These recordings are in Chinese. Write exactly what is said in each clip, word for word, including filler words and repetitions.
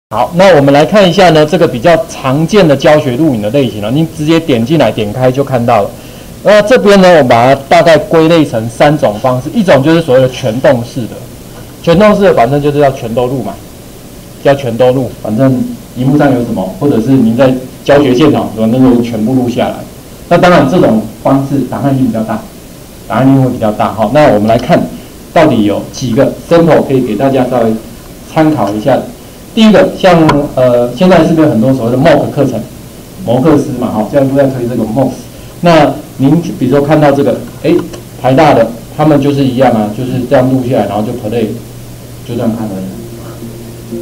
好，那我们来看一下呢，这个比较常见的教学录影的类型了，您直接点进来，点开就看到了。那这边呢，我把它大概归类成三种方式，一种就是所谓的全动式的，全动式的反正就是要全都录嘛，要全都录，反正荧幕上有什么，或者是您在教学现场，那就全部录下来。那当然这种方式档案量比较大，档案量会比较大。好，那我们来看到底有几个 sample 可以给大家稍微参考一下。第一个，像呃，现在是不是有很多所谓的 M O O C 课程，摩克斯嘛，哈，现在都在推这个 M O O C。那您比如说看到这个，哎，台大的他们就是一样啊，就是这样录下来，然后就 play， 就这样看而已。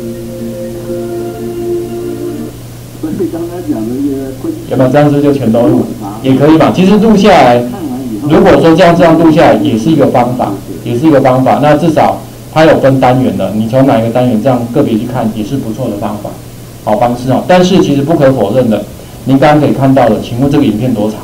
所以刚才讲的有没有这样子就全都录，也可以吧？其实录下来，如果说这样这样录下来，也是一个方法，也是一个方法。那至少它有分单元的，你从哪一个单元这样个别去看，也是不错的方法，好方式哦。但是其实不可否认的，您刚刚可以看到的，请问这个影片多长？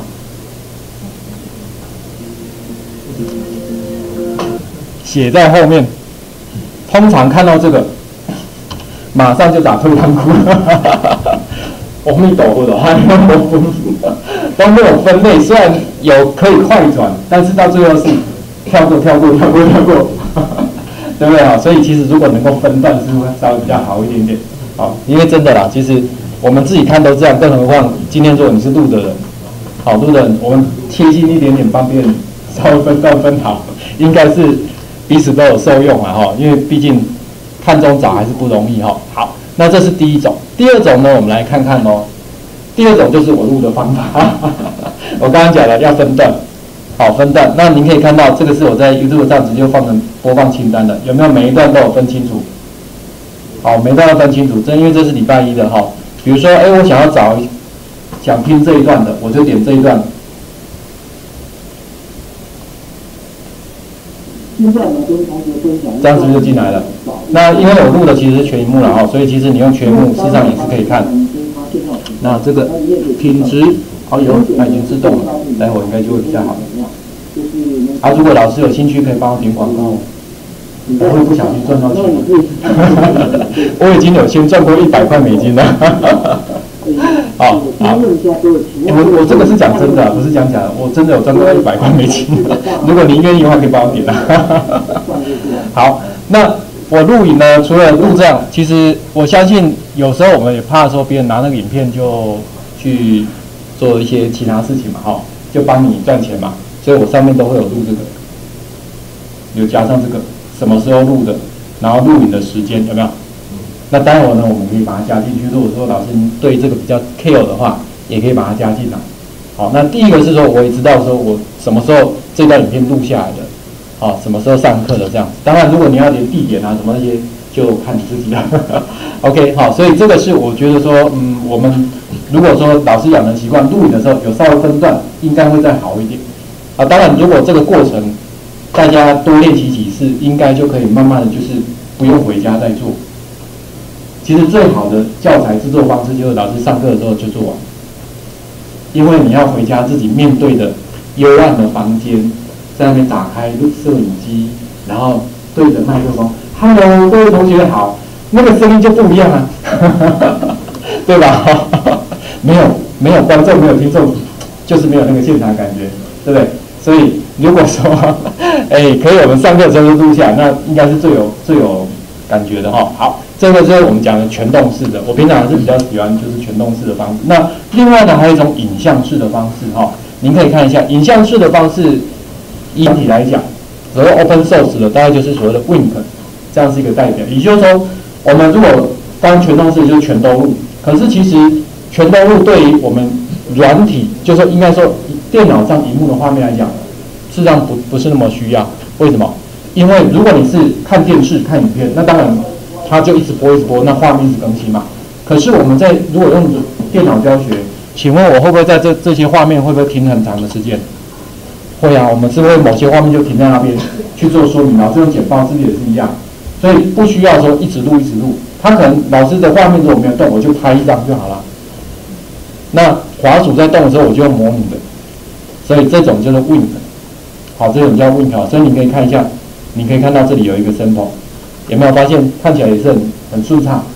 写在后面，通常看到这个，马上就打退堂鼓了。阿弥陀佛的话，都没有分类，虽然有可以快转，但是到最后是跳过、跳过、跳过、跳过。对不对啊？所以其实如果能够分段，是会稍微比较好一点点。好，因为真的啦，其实我们自己看都这样，更何况今天如果你是录的人，好录的人，我们贴心一点点，帮别人稍微分段分好，应该是彼此都有受用啊哈。因为毕竟看中找还是不容易哈。好，那这是第一种。第二种呢，我们来看看哦。第二种就是我录的方法，我刚刚讲了要分段。好，分段。那您可以看到，这个是我在 YouTube 上直接放成播放清单的，有没有每一段都有分清楚？好，每一段都分清楚，这因为这是礼拜一的哈。比如说，哎，我想要找想听这一段的，我就点这一段。现在呢，跟同学分享，这样是不是就进来了？那因为我录的其实是全萤幕了哈，所以其实你用全幕，事实上也是可以看。那这个品质，好有，它已经自动了，待会应该就会比较好。啊，如果老师有兴趣，可以帮我点广告，我会不小心赚到钱。我已经有先赚过一百块美金了。好，好，我我这个是讲真的，不是讲假的，我真的有赚过一百块美金。如果您愿意的话，可以帮我点啊。好，那我录影呢，除了录这样，其实我相信有时候我们也怕说别人拿那个影片就去做一些其他事情嘛，哈，就帮你赚钱嘛。所以我上面都会有录这个，有加上这个什么时候录的，然后录影的时间有没有？那待会呢，我们可以把它加进去。如果说老师对这个比较 care 的话，也可以把它加进来。好，那第一个是说，我也知道说我什么时候这段影片录下来的，好，什么时候上课的这样子。当然，如果你要连地点啊什么那些，就看你自己了。OK， 好，所以这个是我觉得说，嗯，我们如果说老师养成习惯，录影的时候有稍微分段，应该会再好一点。啊，当然，如果这个过程大家多练习几次，应该就可以慢慢的就是不用回家再做。其实最好的教材制作方式就是老师上课的时候就做完，因为你要回家自己面对的幽暗的房间，在那边打开摄影机，然后对着麦克风 ，Hello， 各位同学好，那个声音就不一样啊，对吧？没有没有观众，没有听众，就是没有那个现场感觉，对不对？所以如果说，哎，可以我们上课的时候就录下来，那应该是最有最有感觉的哈。好，这个就是我们讲的全动式的，我平常是比较喜欢就是全动式的方式。那另外呢，还有一种影像式的方式哈，您可以看一下影像式的方式，以整体来讲，所谓 open source 的大概就是所谓的 Wink， 这样是一个代表。也就是说，我们如果当全动式就是全都录，可是其实全都录对于我们软体，就是说应该说电脑上荧幕的画面来讲，事实上不不是那么需要。为什么？因为如果你是看电视看影片，那当然它就一直播一直播，那画面一直更新嘛。可是我们在如果用电脑教学，请问我会不会在这这些画面会不会停很长的时间？会啊，我们是不是某些画面就停在那边去做说明？老师用简报是不是也是一样？所以不需要说一直录一直录，他可能老师的画面如果没有动，我就拍一张就好了。那滑鼠在动的时候，我就用模拟的，所以这种就是 Wink， 好，这种叫 Wink， 所以你可以看一下，你可以看到这里有一个 sample， 有没有发现看起来也是很很顺畅？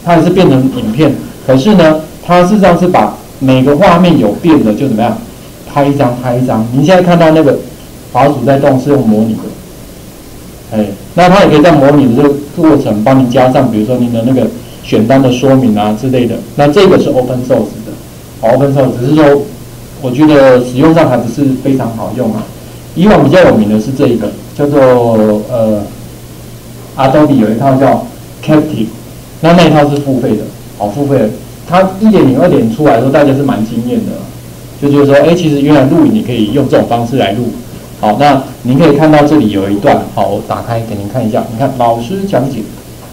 它还是变成影片，可是呢，它事实上是把每个画面有变的就怎么样，拍一张拍一张。您现在看到那个滑鼠在动是用模拟的，哎，那它也可以在模拟的这个过程帮您加上，比如说您的那个选单的说明啊之类的。那这个是 open source 的，好 open source 只是说，我觉得使用上还不是非常好用啊。以往比较有名的是这一个，叫做呃 Adobe 有一套叫 Captive， 那那一套是付费的，好付费的。它一点零、二点零出来的时候，大家是蛮惊艳的，就觉得说，哎，其实原来录影你可以用这种方式来录。好，那您可以看到这里有一段，好，我打开给您看一下。你看老师讲解，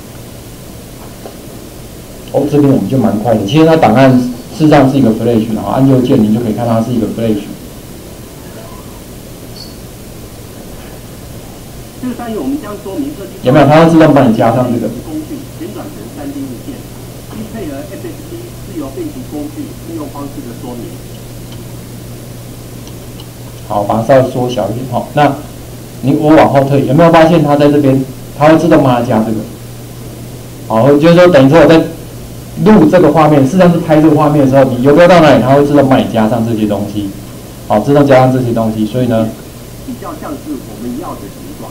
哦，这边我们就蛮快的。其实它档案事实上是一个 Flash， 然后按右键您就可以看到它是一个 Flash。 这个单元我们将说明设计有没有？它会自动帮你加上这个工具，旋转成 三 D 物件，并配合 F X D 自由变形工具应用方式的说明。 好，把它稍微缩小一点。好，那你我往后退，有没有发现它在这边，它会自动帮它加这个？好，就是说等于说我在录这个画面，事实上是拍这个画面的时候，你游标到哪里，它会自动帮你加上这些东西。好，自动加上这些东西，所以呢， 比较像是我们要的形状。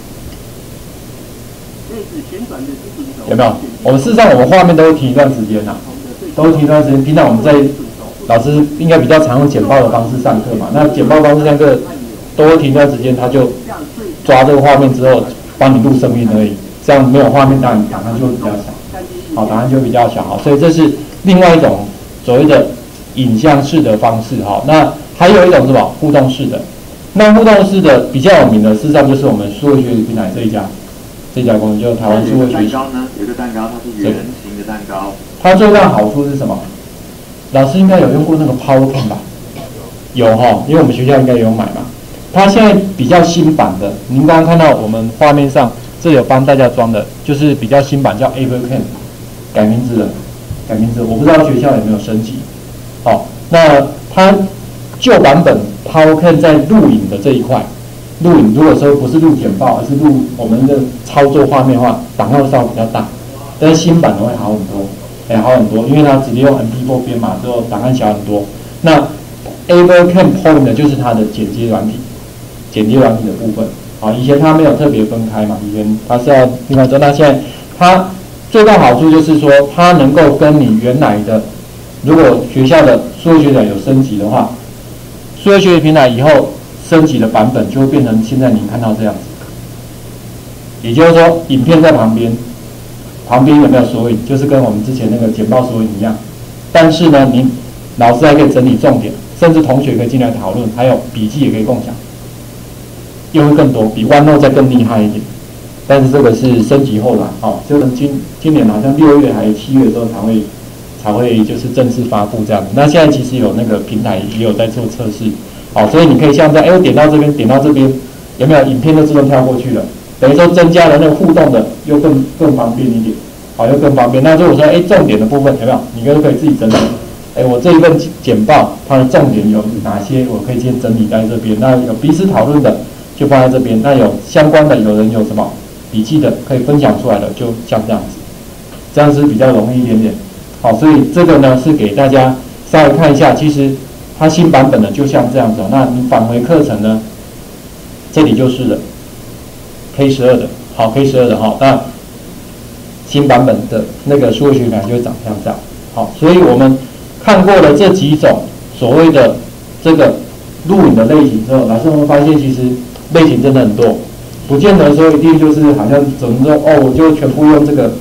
类似旋转的基准轴有没有？ 我们事实上我们画面都会停一段时间呐、啊，都会停一段时间。平常我们在老师应该比较常用简报的方式上课嘛，那简报方式上课都会停一段时间，他就抓这个画面之后帮你录声音而已，这样没有画面，当然档案就会比较小，好，档案就比较小，好，所以这是另外一种所谓的影像式的方式，好，那还有一种是什么？互动式的。那互动式的比较有名的，事实上就是我们数位学习平台这一家，这家公司就是台湾数位学习。 蛋糕呢？有一个蛋糕，它是圆形的蛋糕。 它最大好处是什么？老师应该有用过那个 PowerPoint 吧？有哈，因为我们学校应该有买嘛。它现在比较新版的，您刚刚看到我们画面上这里有帮大家装的，就是比较新版叫 Evercam， 改名字了，改名字，我不知道学校有没有升级。好，那它旧版本 PowerPoint 在录影的这一块，录影如果说不是录简报，而是录我们的操作画面的话，档案稍微比较大，但是新版的会好很多。哎，好很多，因为它直接用 M P 四 编码之后，档案小很多。那 Evercam Point 呢，就是它的剪接软体，剪接软体的部分。好，以前它没有特别分开嘛，以前它是要另外做。那现在它最大好处就是说，它能够跟你原来的，如果学校的数学学长有升级的话，数学学习平台以后升级的版本就会变成现在您看到这样子。也就是说，影片在旁边。旁边有没有索引？就是跟我们之前那个简报索引一样，但是呢，您老师还可以整理重点，甚至同学可以进来讨论，还有笔记也可以共享，又会更多，比 OneNote 再更厉害一点。但是这个是升级后来，哦，就是今今年好像六月还是七月的时候才会才会就是正式发布这样子。那现在其实有那个平台也有在做测试，好，所以你可以像这样，哎，我点到这边，点到这边，有没有影片就自动跳过去了？等于说增加了那个互动的，又更更方便一点，好，又更方便。那如果说，哎，重点的部分有没有？你就可以自己整理。哎，我这一份简报它的重点有哪些？我可以先整理在这边。那有彼此讨论的就放在这边。那有相关的，有人有什么笔记的可以分享出来的，就像这样子，这样是比较容易一点点。好，所以这个呢是给大家稍微看一下，其实它新版本的就像这样子。那你返回课程呢，这里就是了。K 十二 的，好 K 十二 的哈，那新版本的那个数学学感就会长像这样，好，所以我们看过了这几种所谓的这个录影的类型之后，老师会发现其实类型真的很多，不见得说一定就是好像怎么说哦，我就全部用这个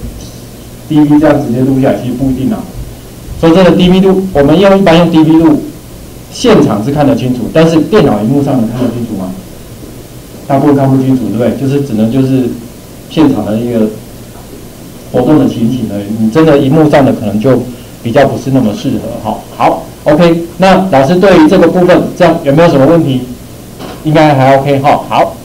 D V 这样直接录下来，其实不一定啊。说真的 ，D V 录我们用一般用 D V 录，现场是看得清楚，但是电脑荧幕上能看得清楚吗？大部分看不清楚，对不对？就是只能就是现场的一个活动的情形而已。你真的荧幕上的可能就比较不是那么适合哈。好 ，OK， 那老师对于这个部分这样有没有什么问题？应该还 OK 哈。好。